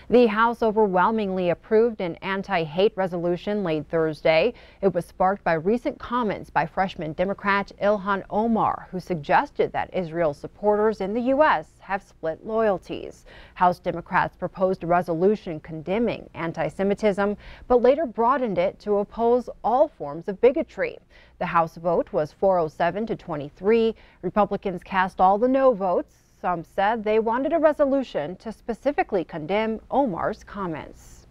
The House overwhelmingly approved an anti-hate resolution late Thursday. It was sparked by recent comments by freshman Democrat Ilhan Omar, who suggested that Israel supporters in the U.S. have split loyalties. House Democrats proposed a resolution condemning anti-Semitism, but later broadened it to oppose all forms of bigotry. The House vote was 407 to 23. Republicans cast all the no votes. Some said they wanted a resolution to specifically condemn Omar's comments.